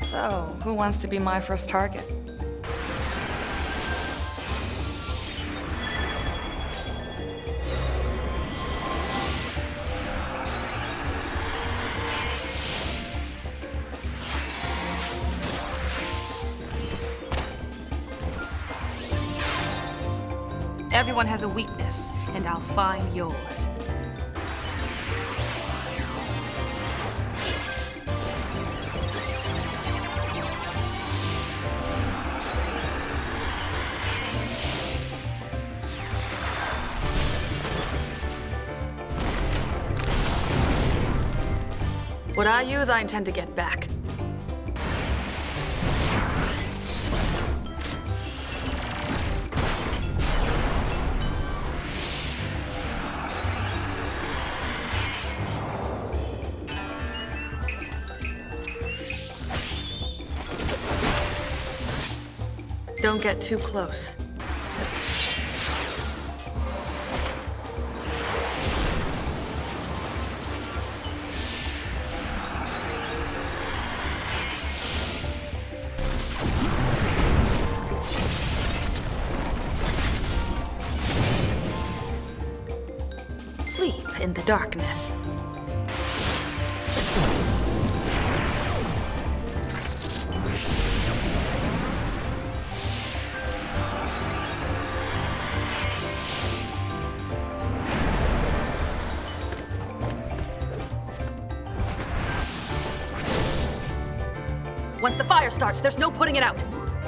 So, who wants to be my first target? Everyone has a weakness, and I'll find yours. What I use, I intend to get back. Don't get too close. Sleep in the darkness. Once the fire starts, there's no putting it out.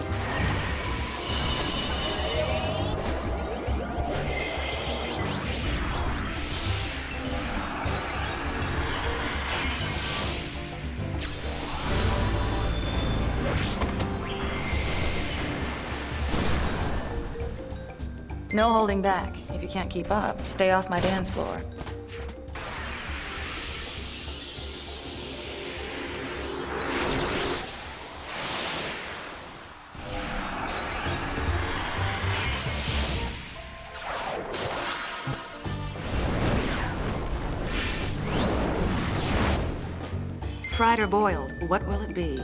No holding back. If you can't keep up, stay off my dance floor. Fried or boiled, what will it be?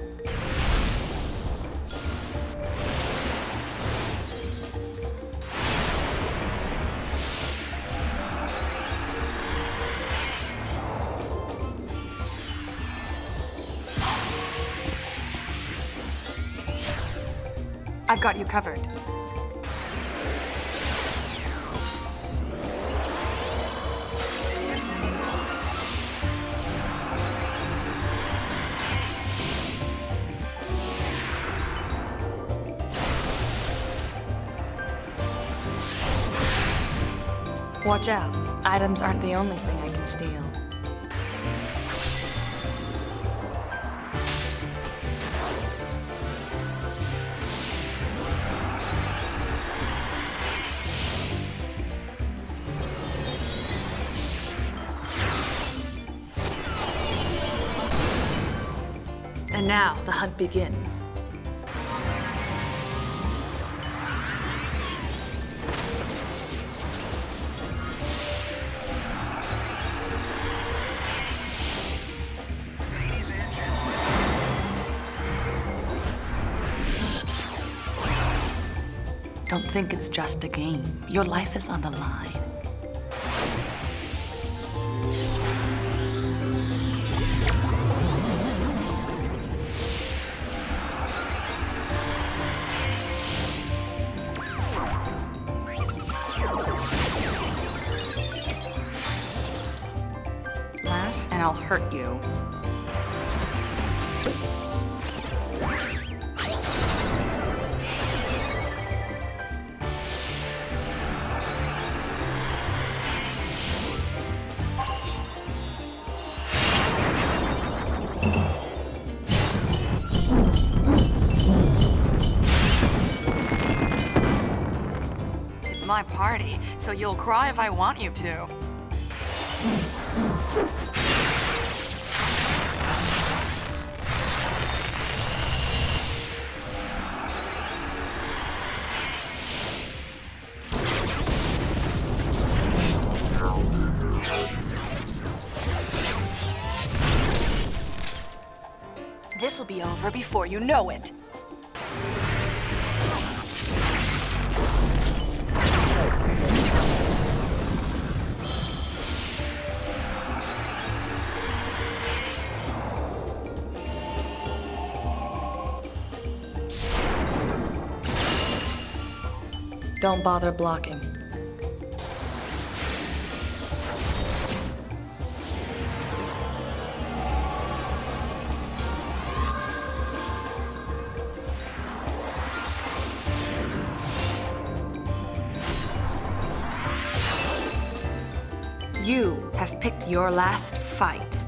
I've got you covered. Watch out. Items aren't the only thing I can steal. And now the hunt begins. Don't think it's just a game. Your life is on the line. Laugh, and I'll hurt you. It's my party, so you'll cry if I want you to. This'll be over before you know it. Don't bother blocking. You have picked your last fight.